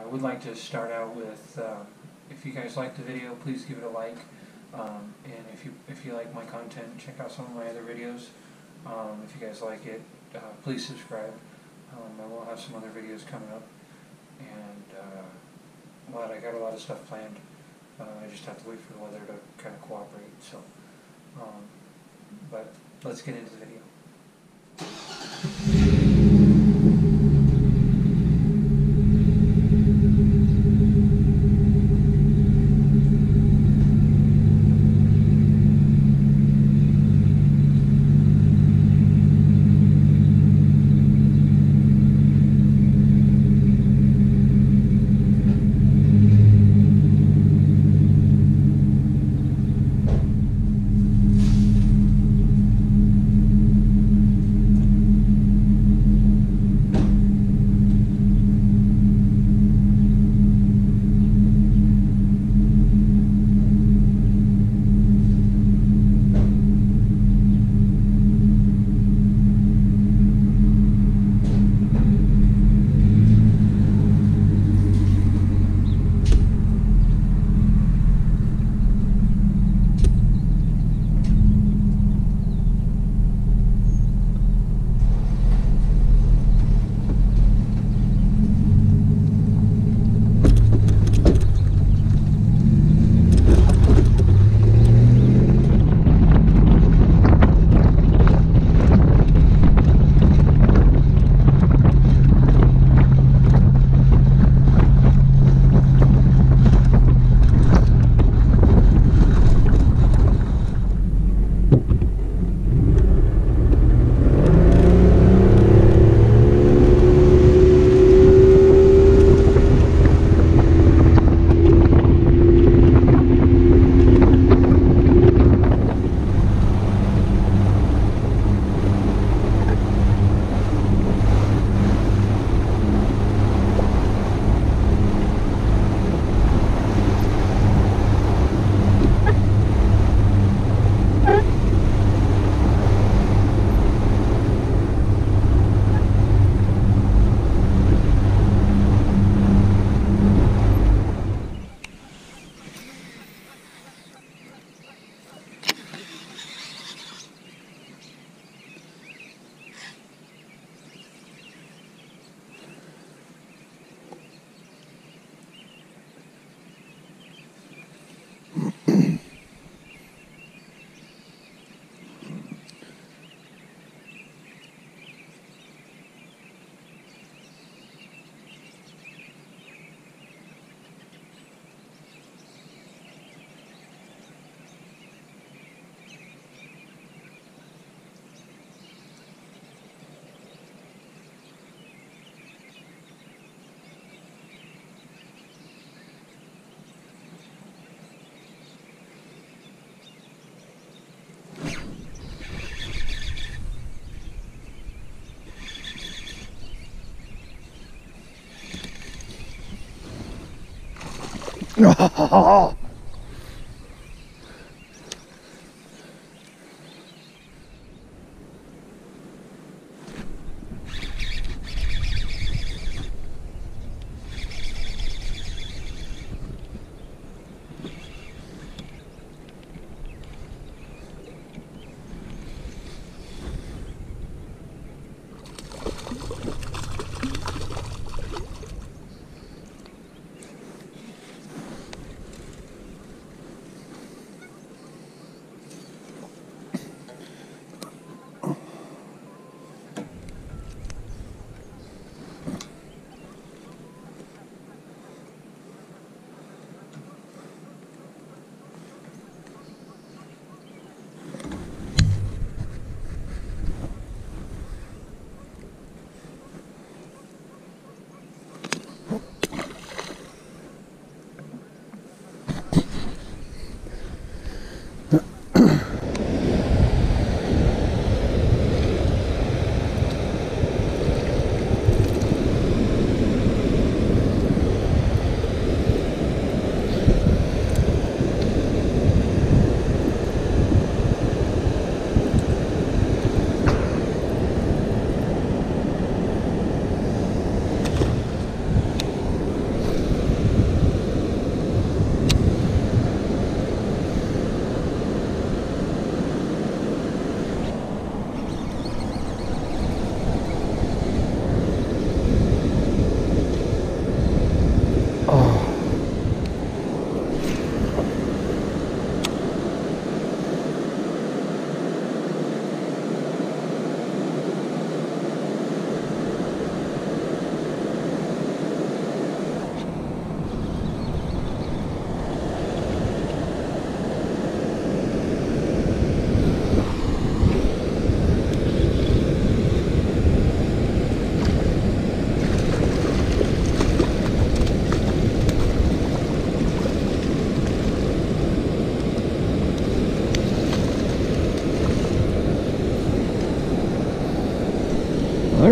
I would like to start out with, if you guys like the video, please give it a like. And if you like my content, check out some of my other videos. If you guys like it, please subscribe. I will have some other videos coming up. And I got a lot of stuff planned. I just have to wait for the weather to kind of cooperate. So, but let's get into the video.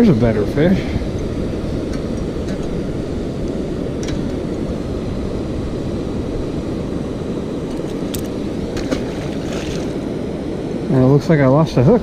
there's a better fish. And it looks like I lost a hook.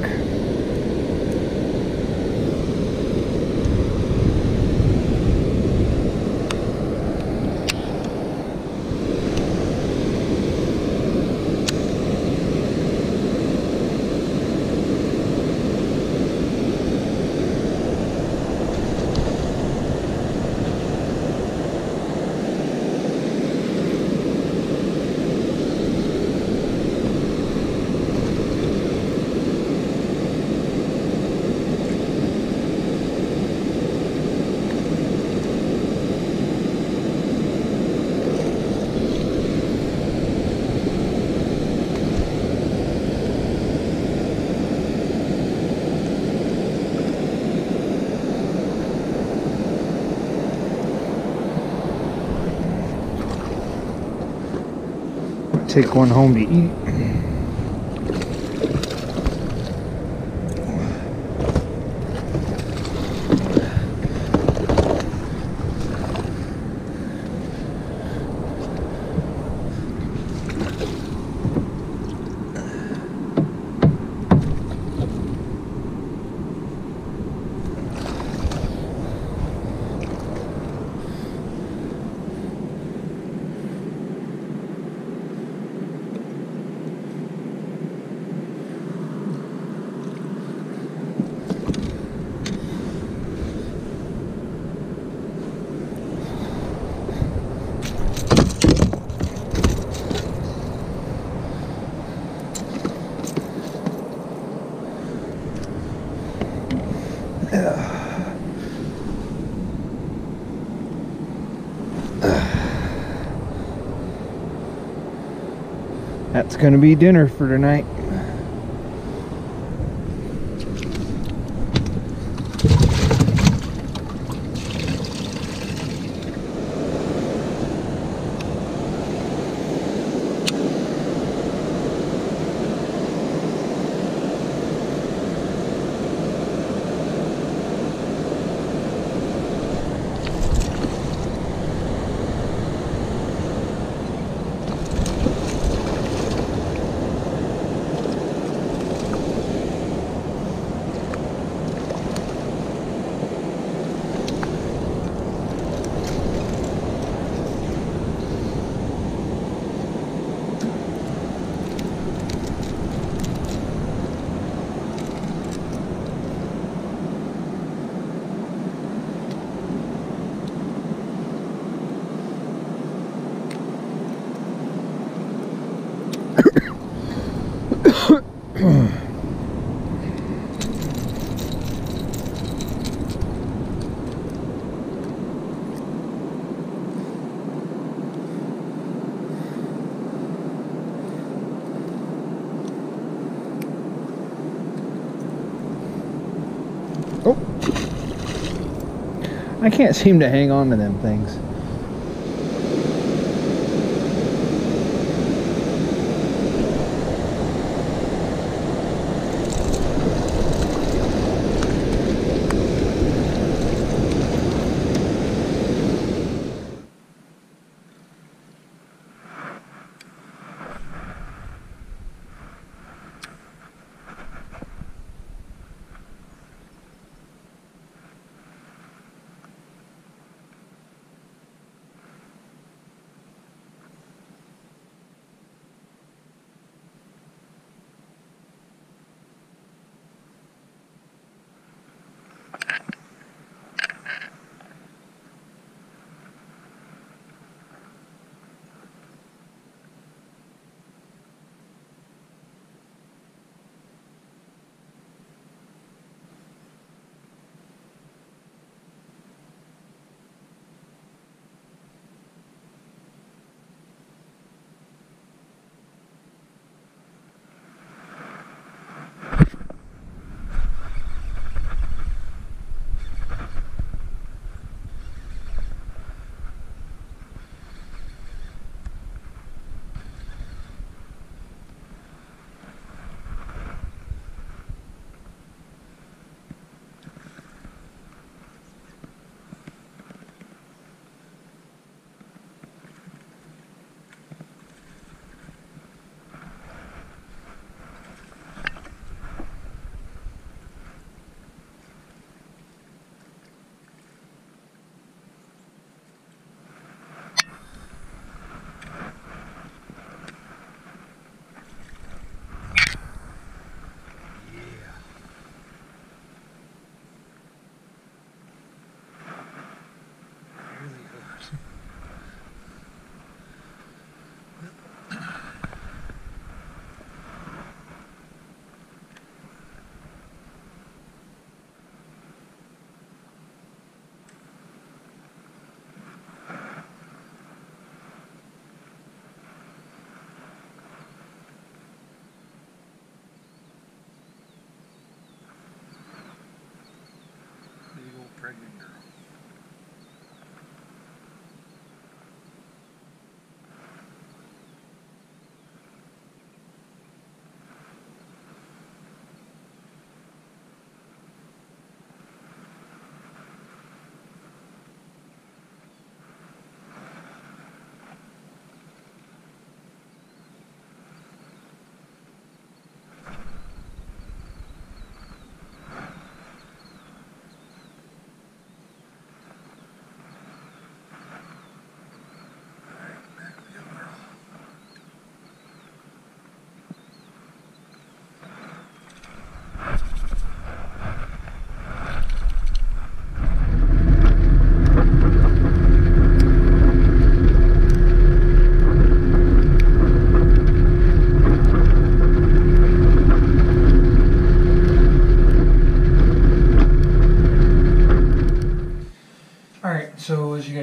Take one home to eat. That's gonna be dinner for tonight. Oh, I can't seem to hang on to them things.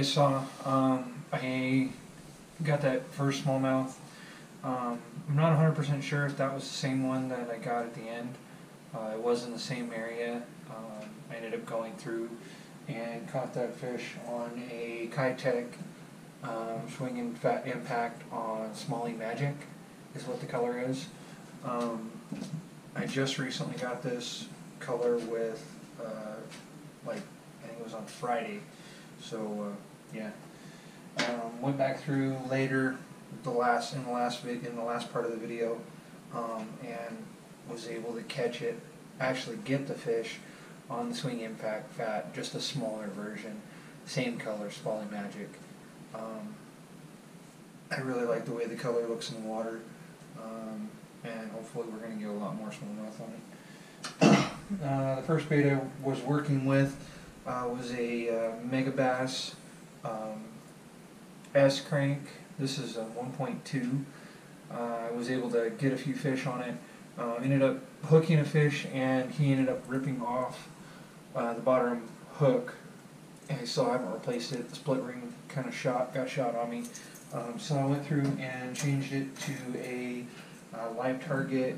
guys saw, I got that first smallmouth. I'm not 100% sure if that was the same one that I got at the end. It was in the same area. I ended up going through and caught that fish on a Kitech swing and fat impact on Smalley Magic is what the color is. I just recently got this color with like I think it was on Friday, so yeah. Went back through later in the last part of the video, and was able to catch it, actually get the fish on the Swing Impact Fat, just a smaller version, same color, Smalley Magic. I really like the way the color looks in the water, and hopefully we're going to get a lot more smallmouth on it. The first bait I was working with was a Megabass S crank. This is a 1.2. I was able to get a few fish on it. Ended up hooking a fish, and he ended up ripping off the bottom hook, and I still haven't replaced it. The split ring kind of got shot on me. So I went through and changed it to a live target.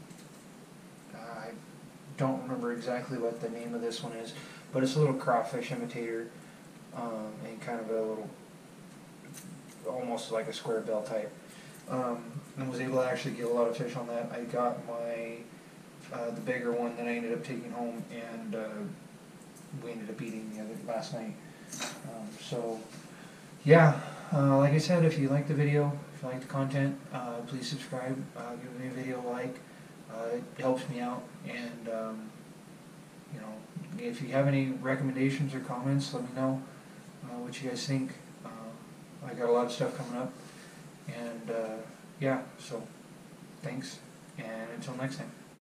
I don't remember exactly what the name of this one is, but it's a little crawfish imitator, and kind of a little, almost like a square bill type. And was able to actually get a lot of fish on that. I got my the bigger one that I ended up taking home, and we ended up eating last night. So yeah, like I said, if you like the video, if you like the content, please subscribe, give me a video a like. It helps me out, and you know, if you have any recommendations or comments, let me know what you guys think. I got a lot of stuff coming up, and yeah, so thanks, and until next time.